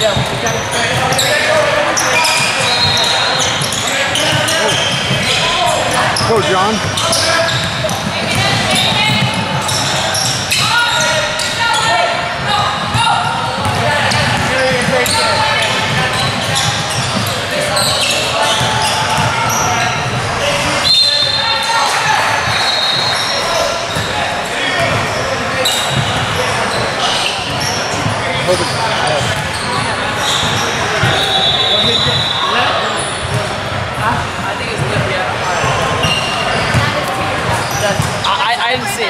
Go, John. I didn't see it.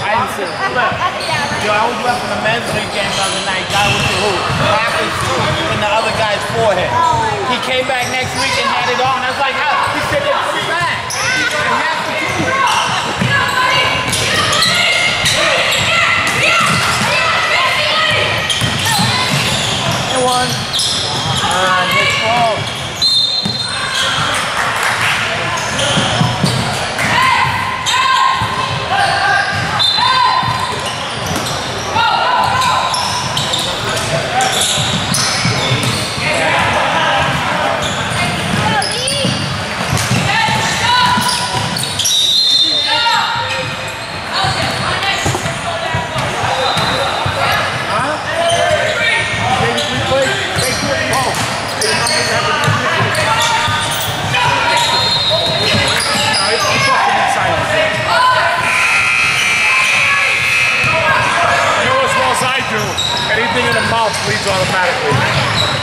Yo, I was watching the men's league game the other night. Guy with the hoop. Half his shoe in the other guy's forehead. He came back next week and had it on. I was like, how? He said, they're coming back. And half the shoe. One. His fault. Anything in the mouth bleeds automatically.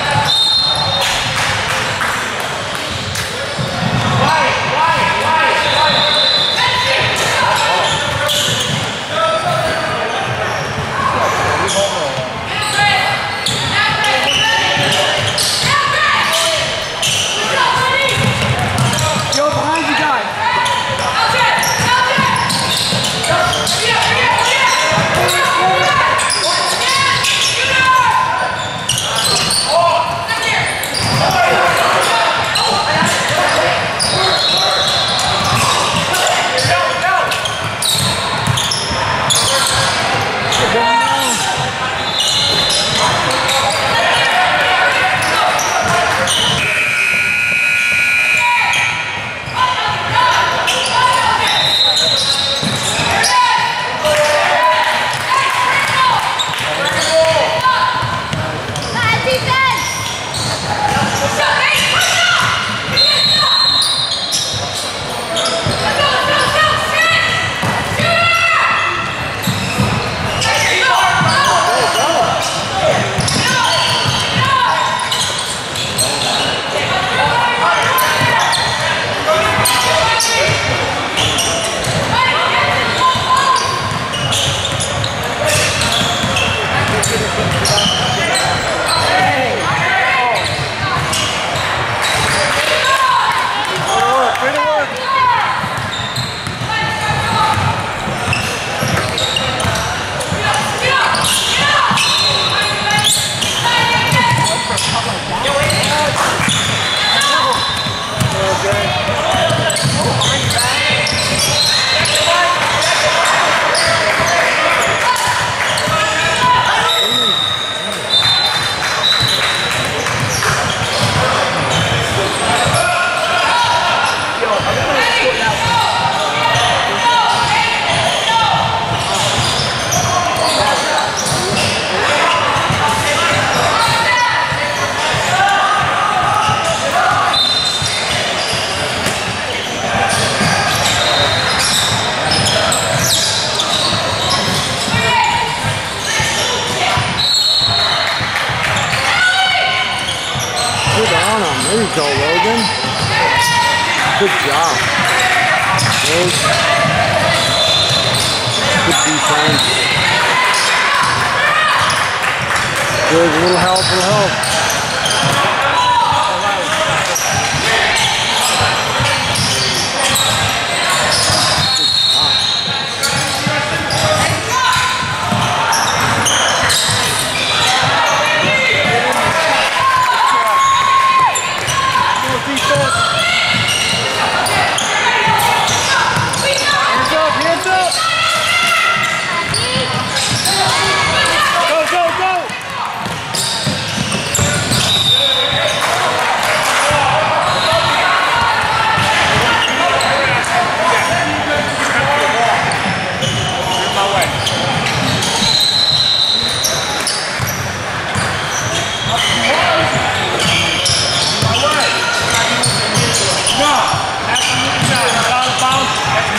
There you go, Logan. Good job. Good defense. Good, little help,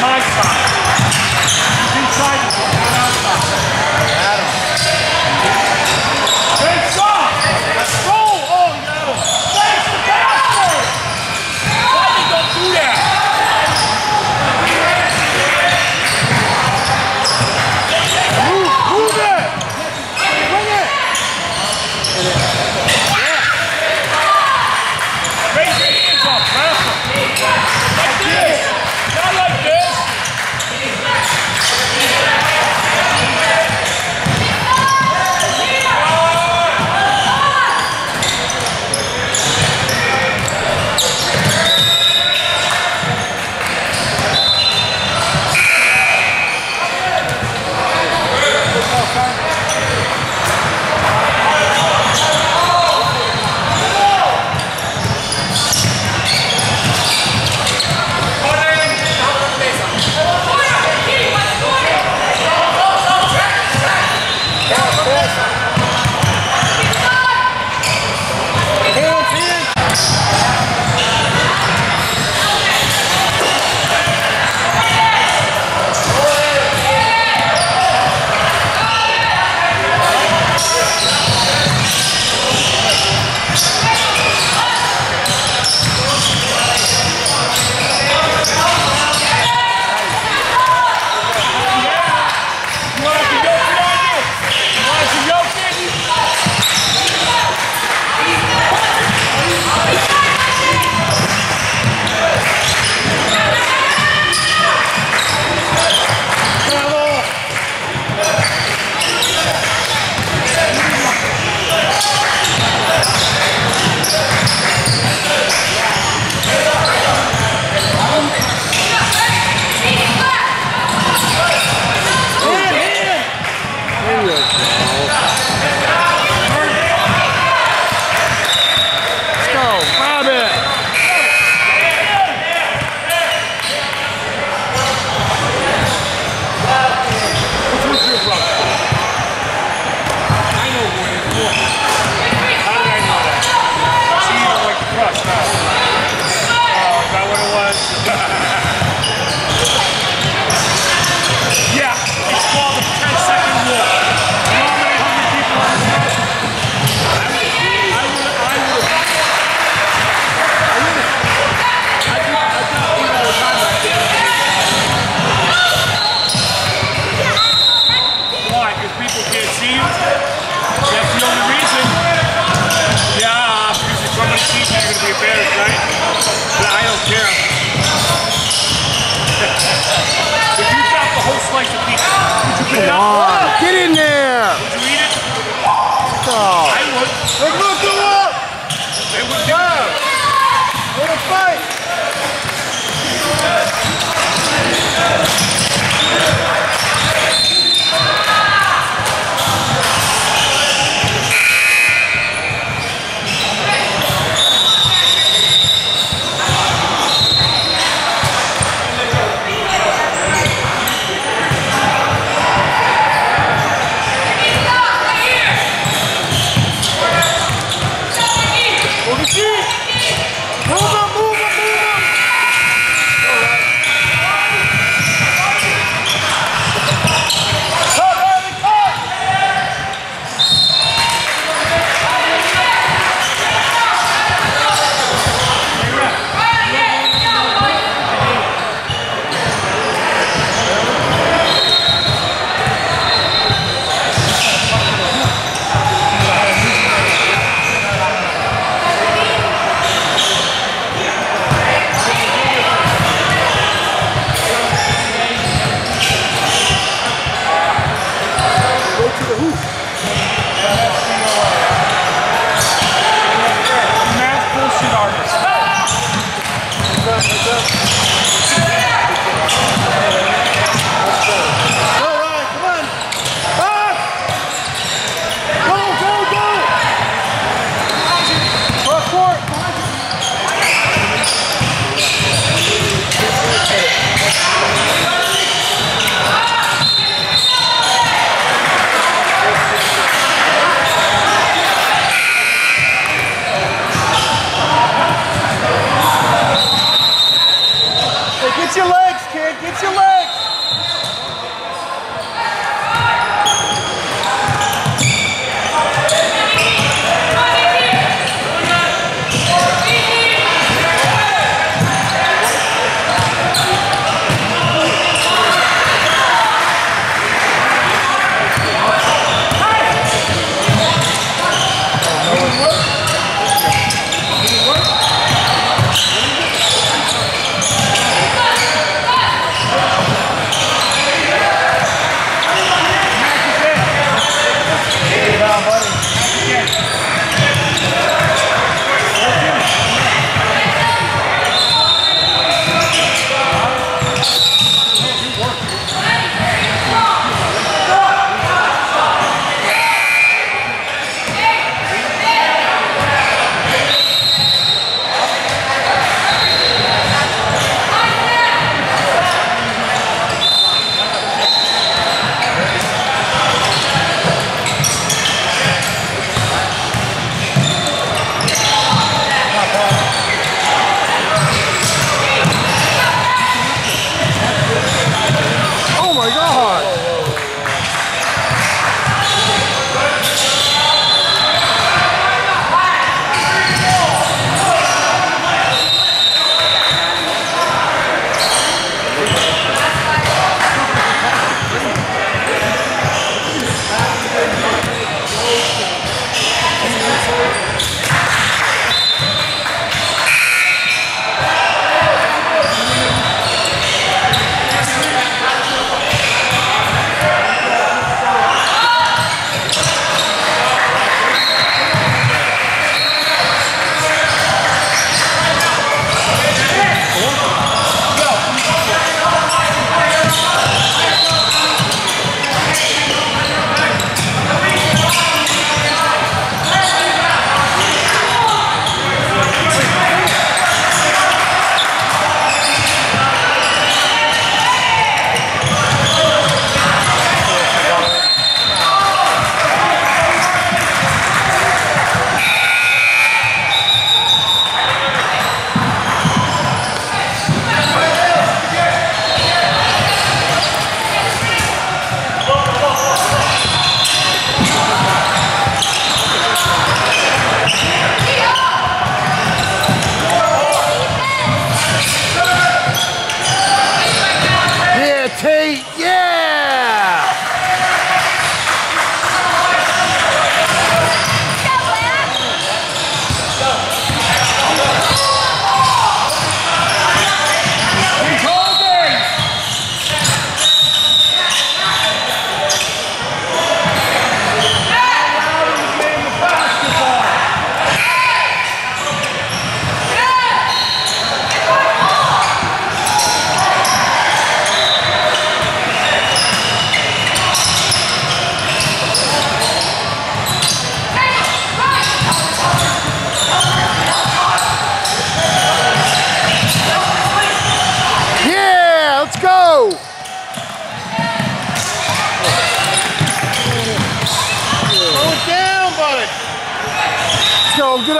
my side. He's inside the ball, not outside. Face off! Let's go! Oh, you got him. Face the basket! Why did you do that? Move it! Bring it! Raise your hands up, wrestle. Like this! Not like this!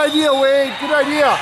idea, Wade. Good idea.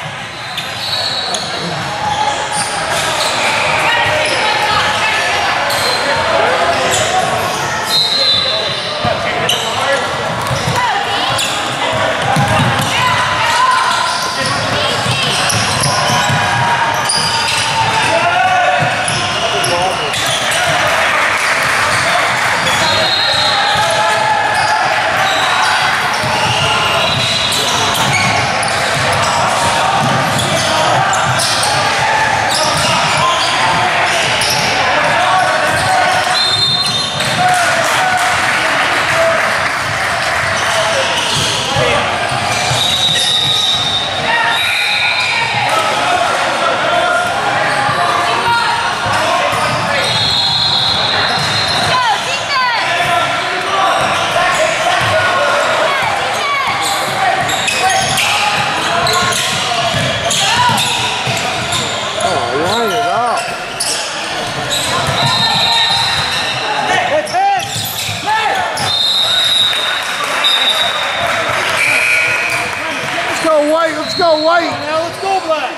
Let's go, White. Now let's go, Black.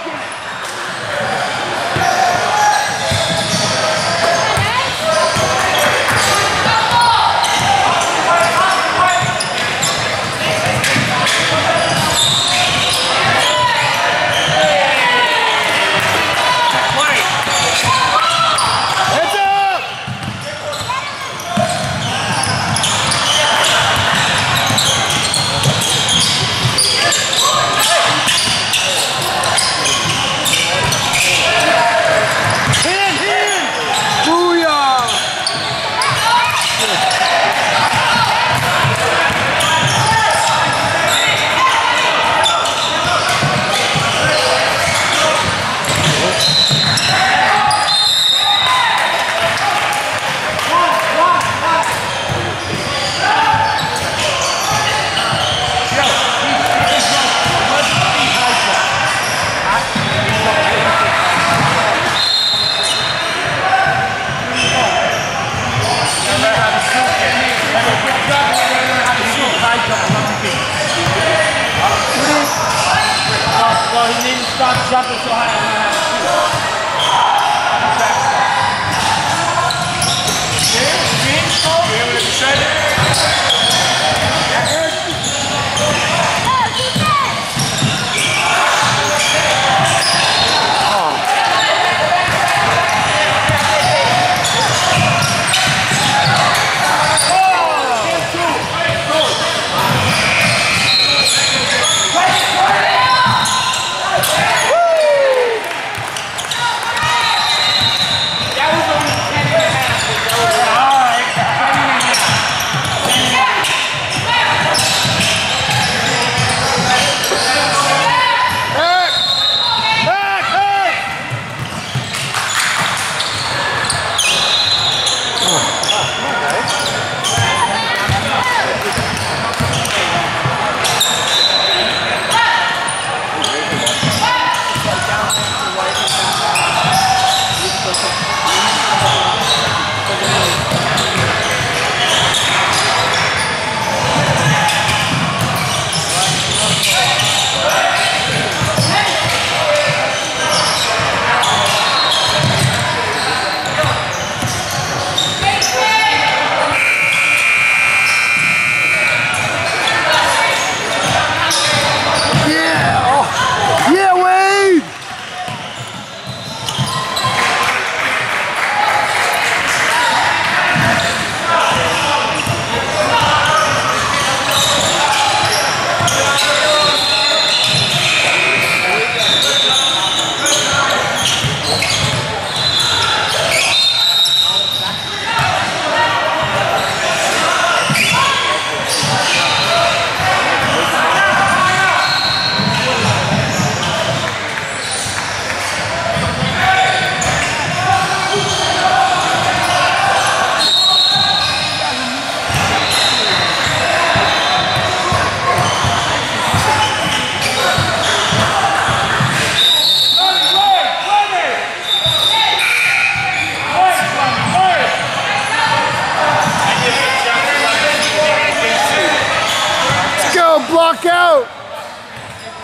Well, he needs to stop jumping so high.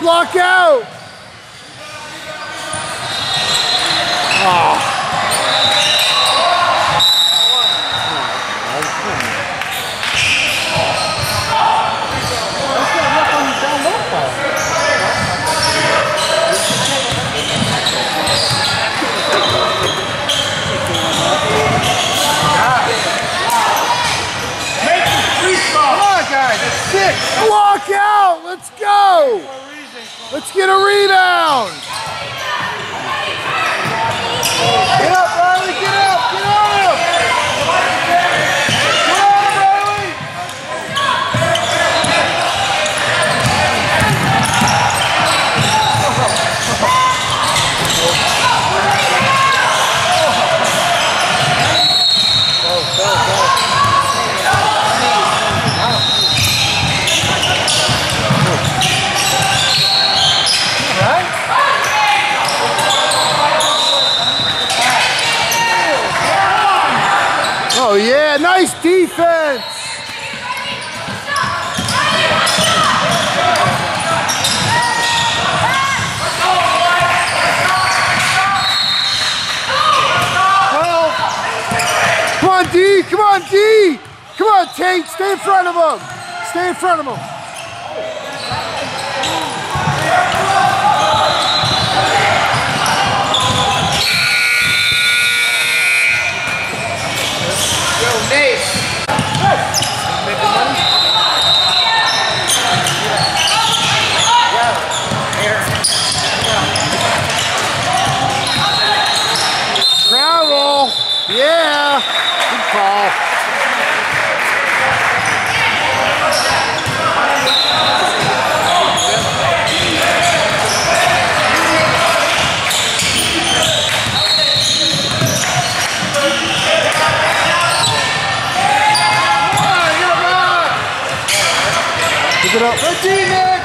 block out. Oh. Block out! Let's go! Let's get a rebound! Get up, Riley! Get up! Get on him! Get on him, Riley! Oh yeah, nice defense! Come on, D! Come on, D! Come on, Tate! Stay in front of him! Stay in front of him! Travel! Yeah! Good call. Pick it up. Good D, Nick!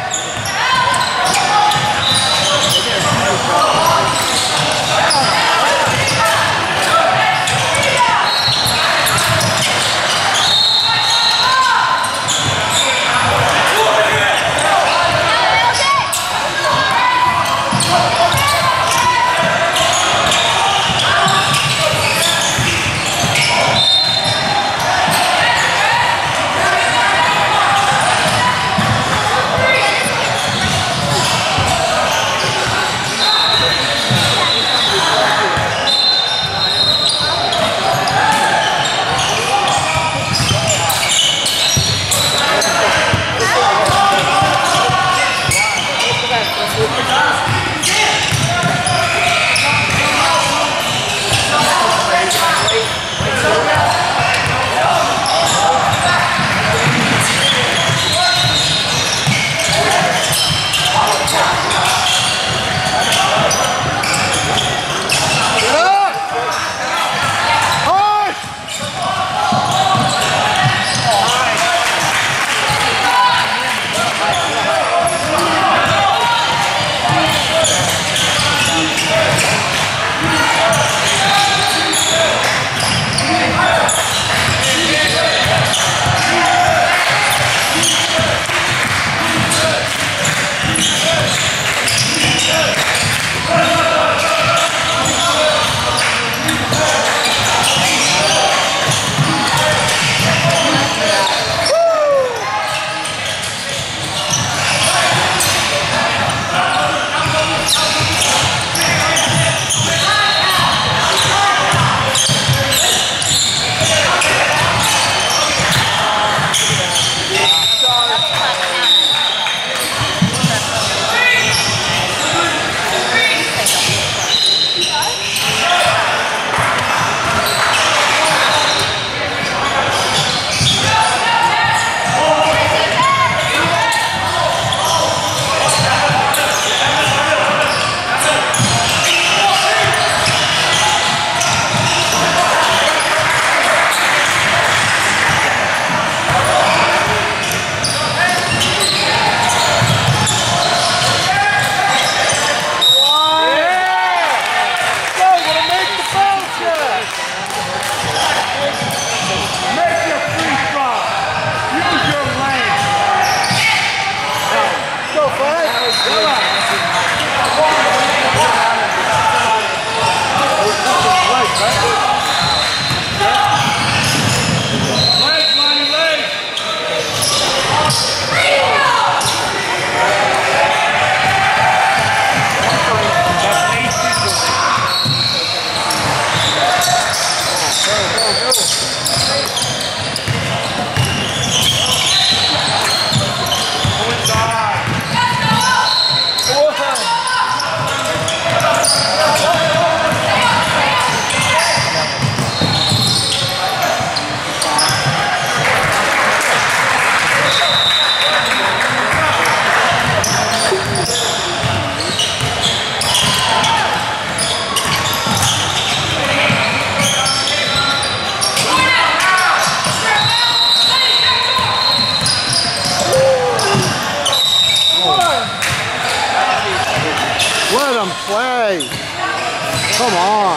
Come on.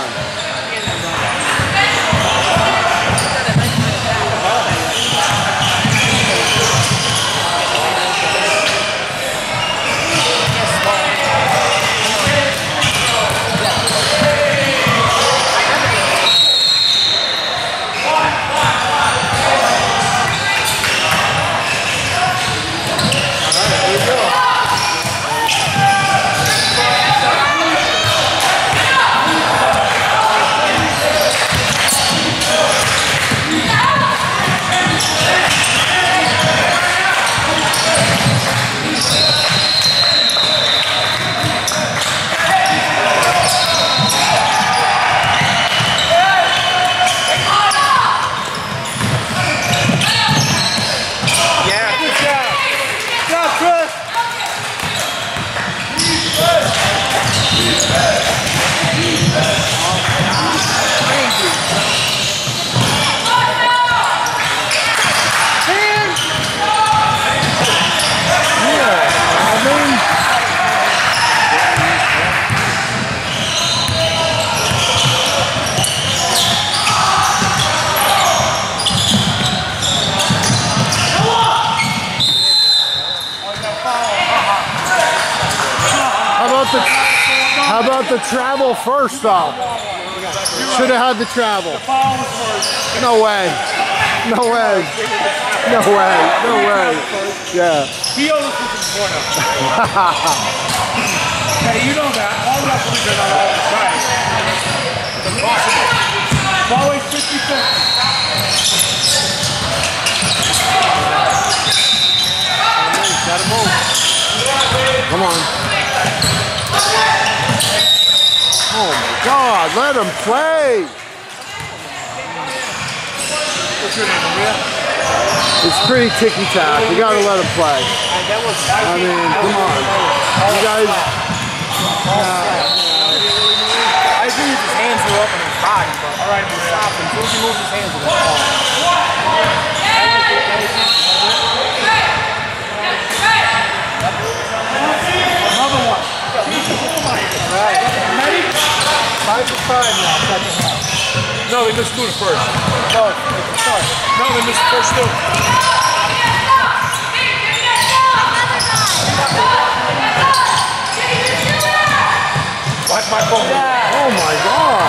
How about the travel first, though? Should have had the travel. No way. No way. No way. No way. Yeah. He always puts his corner. Hey, you know that. All referees are not all the side. It's impossible. It's always 50-50. Gotta move. Come on. Oh my God, let him play. What's your name, Maria? It's pretty ticky-tack. You gotta let him play. I mean, come on. You guys. I agree with his hands were up in his body, but all right, we'll stop him. As soon as he moves his hands, we're going to Another one. Ready? 5 for 5 now, second half. No, they missed 2 at first. No, they missed the first 2. Watch my phone. Oh my God.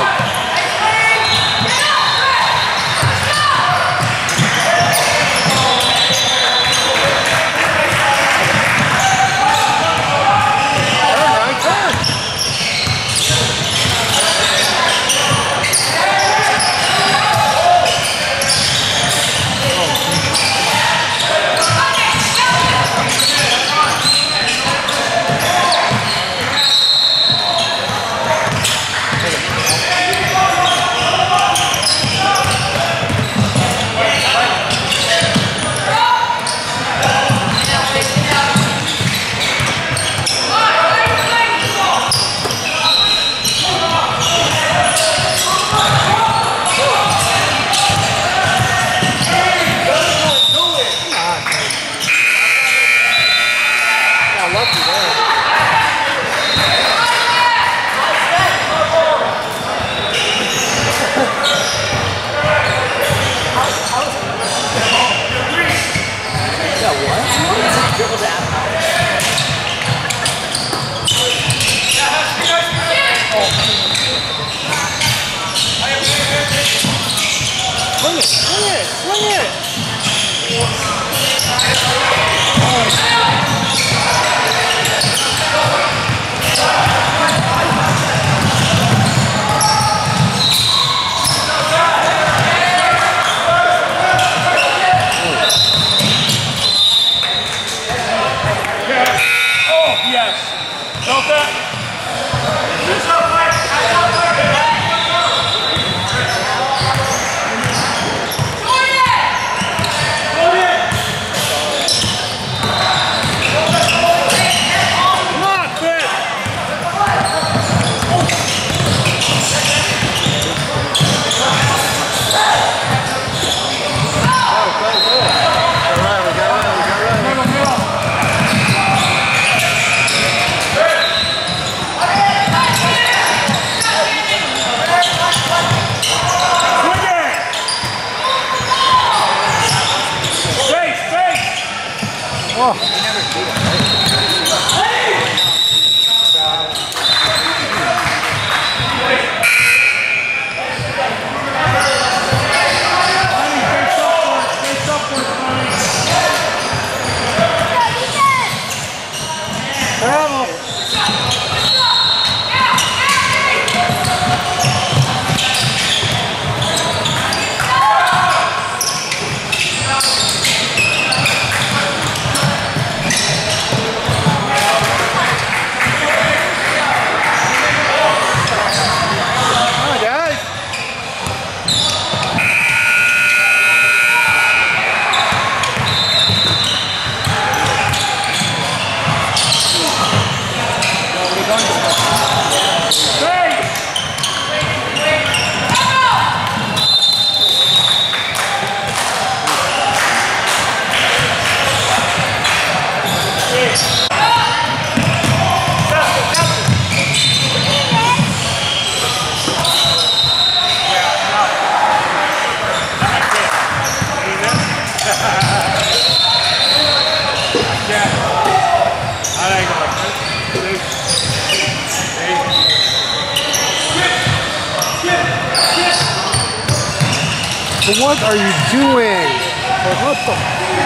So what are you doing? What the?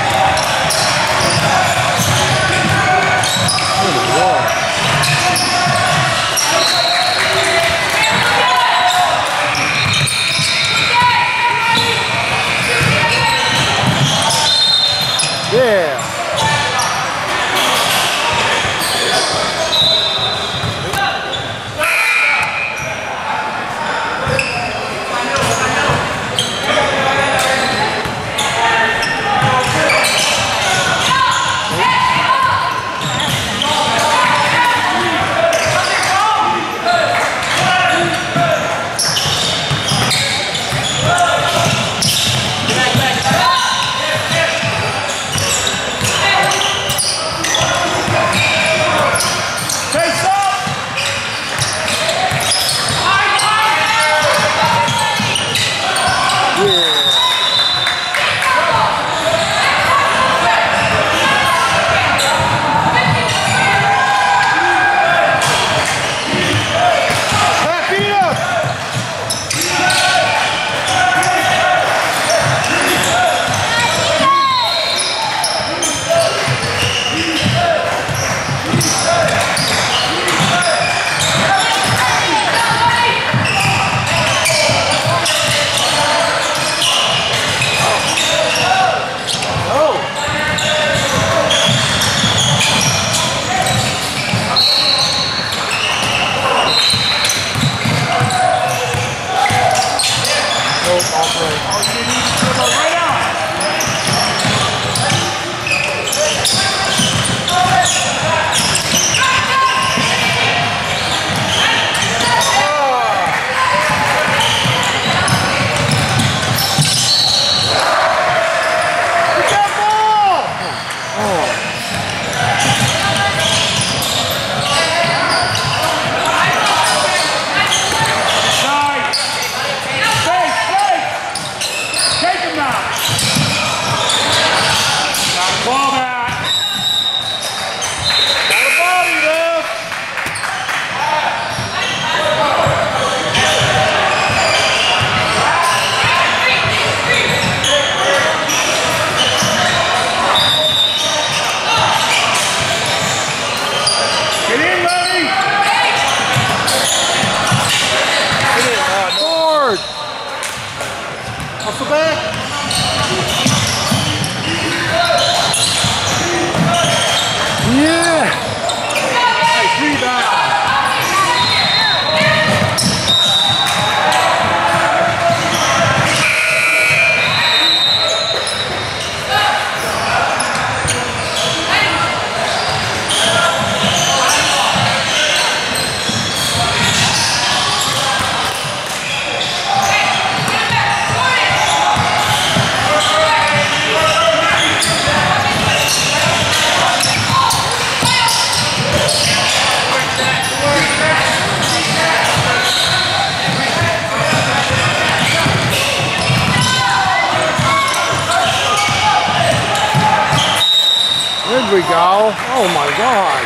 Good Lord. Yeah. There we go. Oh my God.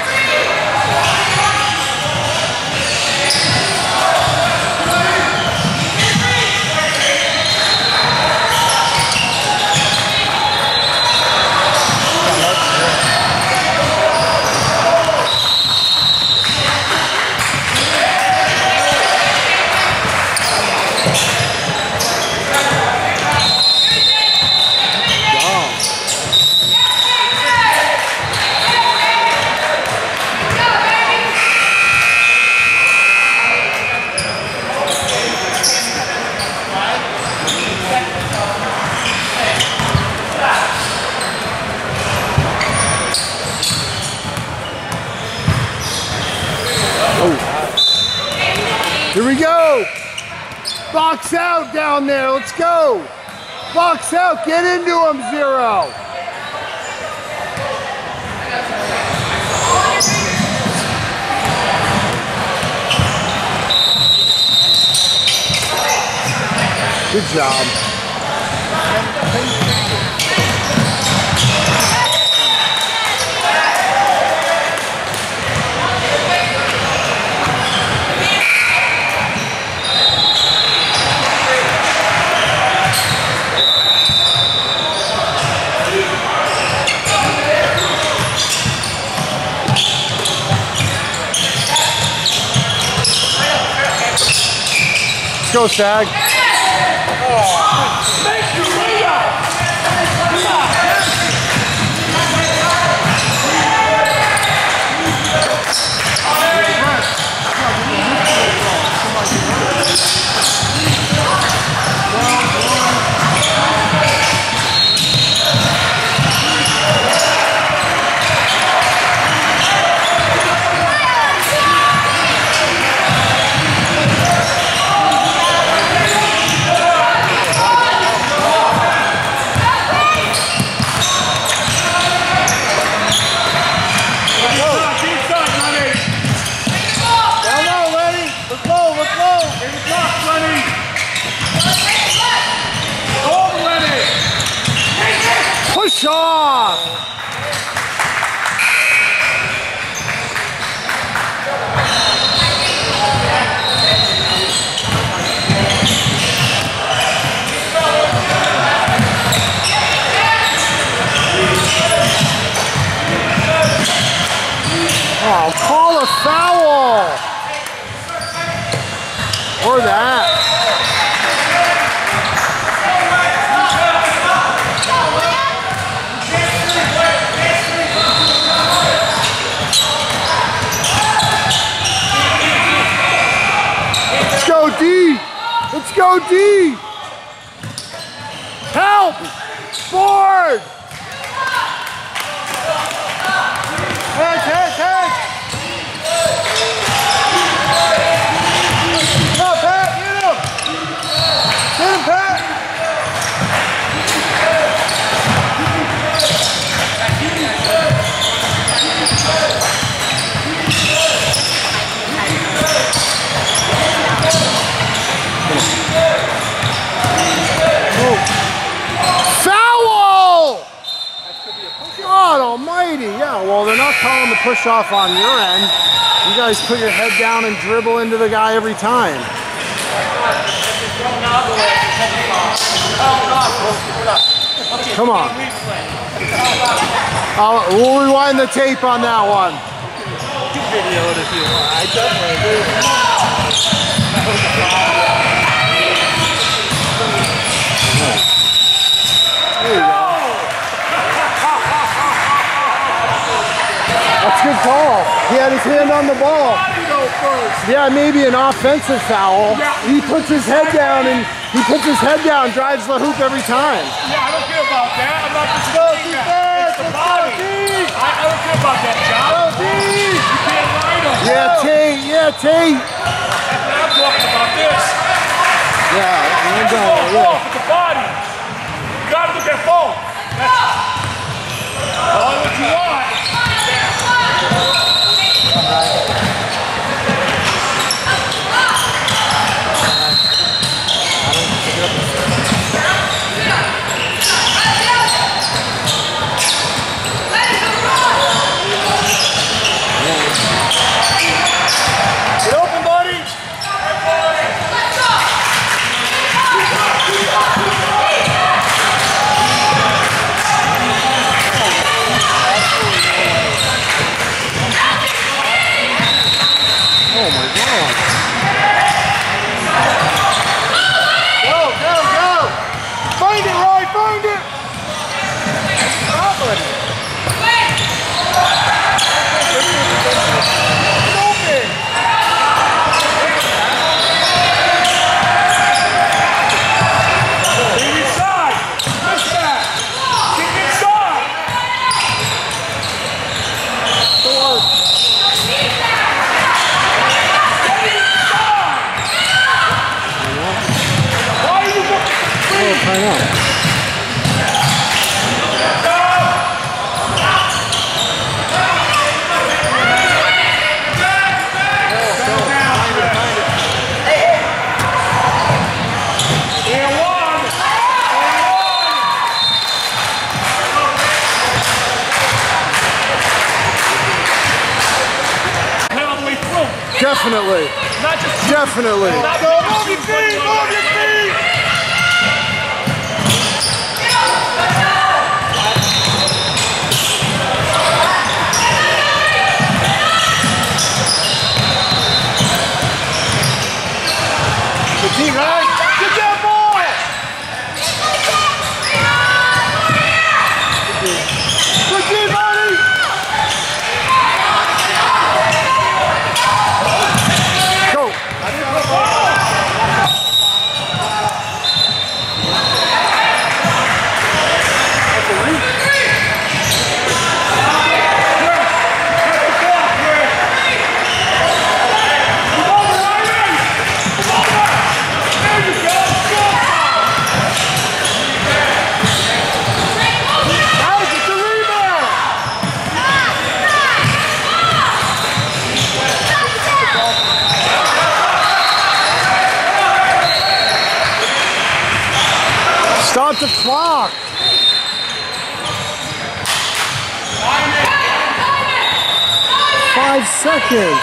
Here we go. Box out down there. Let's go. Box out. Get into him, Zero. Good job. go, Sag. Make your way up. Push off! Oh, call a foul! Or that. Let's go D! Let's go D! Help! Board! Head, head, head! Come on, Pat, get him! Get him, Pat! Foul! God almighty, yeah, well, they're not calling the push off on your end. You guys put your head down and dribble into the guy every time. Come on. We'll rewind the tape on that one. Video it if you want. I definitely do. There you go. That's a good call. He had his hand on the ball. Yeah, maybe an offensive foul. He puts his head down and drives the hoop every time. Yeah, I don't care about that. I'm not discussing that. It's the body. I don't care about that, John. You can't ride him. Yeah, Tate. Yeah, Tate. I'm talking about this. Yeah, It's the body. You gotta look at both. That's all what you want. Get open, buddy. Oh my God. Go, go, go. Find it, Roy, find it. Stop it. It's open. Get inside. Push that. Get inside. Why are you looking? I know. Definitely. Not just Definitely. Go, move your feet, move your feet. Team, right? Get that ball! Good team, buddy! Go! Start the clock. 5 seconds.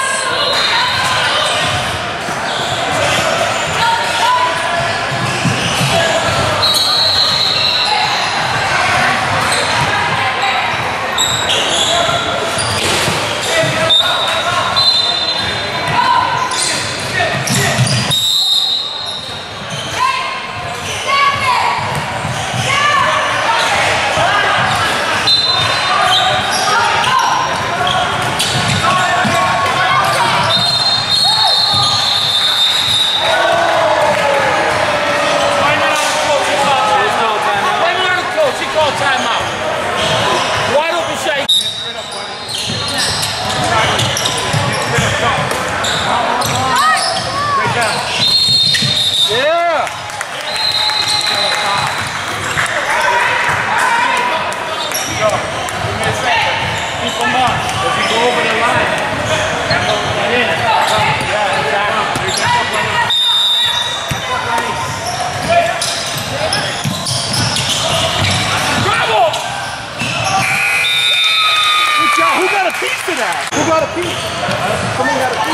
Who got a piece? Someone got a piece.